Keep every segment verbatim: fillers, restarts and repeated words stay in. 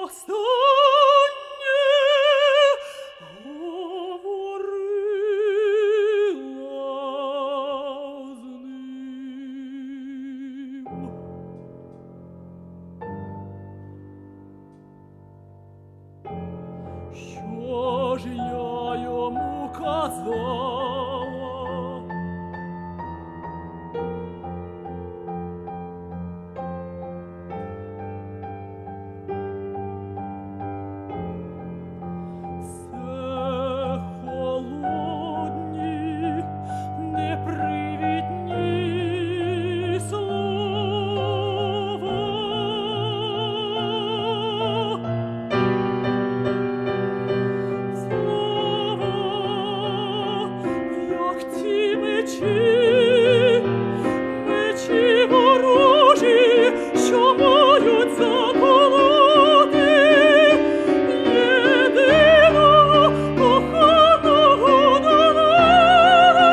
Що ж я йому казала? Все холодні, непривітні слова. Мечі, мечі ворожі, що мають заколоти єдиного коханого народу.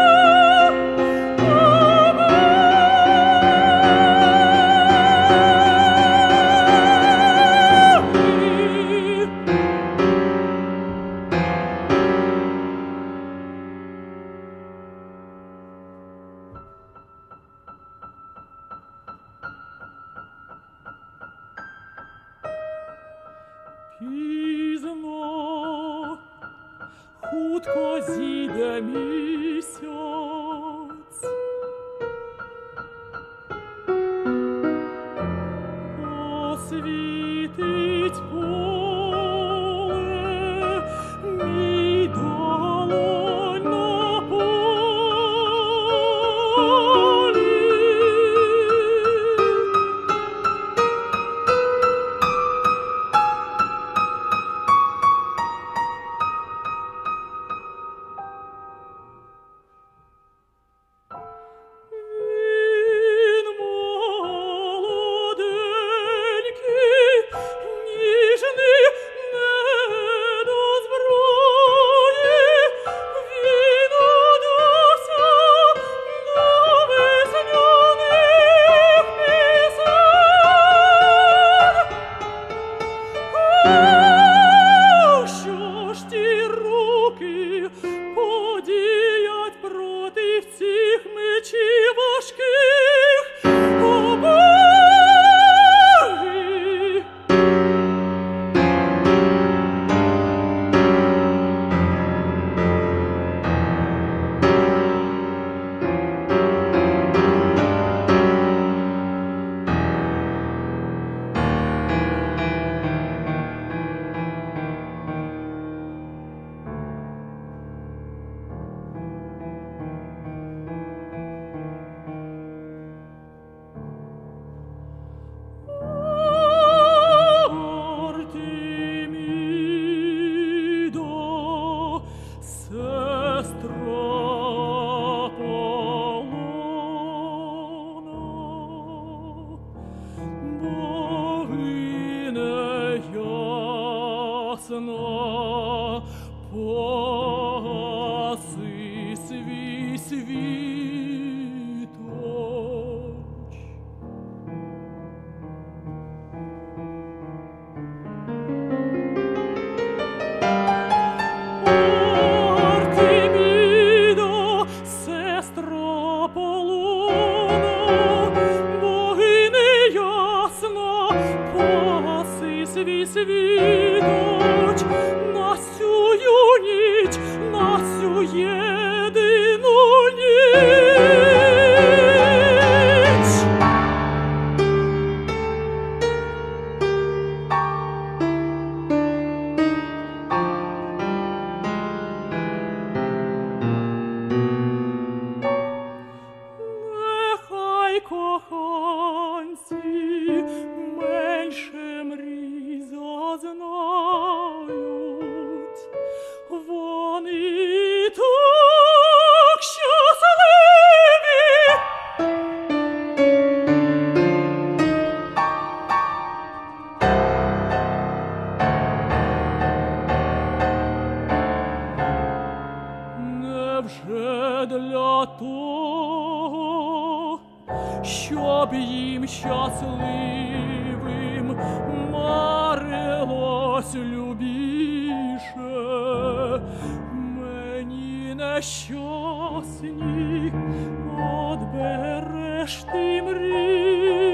Пізно, хутко зійде місяць, освітить поле, мій долонь на полі. Що ж ті руки подіять проти цих мечів важких? О, боги! Погаси свій світоч. Артемідо, сестро полону, богине ясна, погаси свій світоч. На сю ніч, на сю єдину ніч. Нехай коханці менше мрій зазнають, вони так щасливі. Невже для того, щоб їм щасливим марило щось любіше, мені нещасні, от береш ти мрію.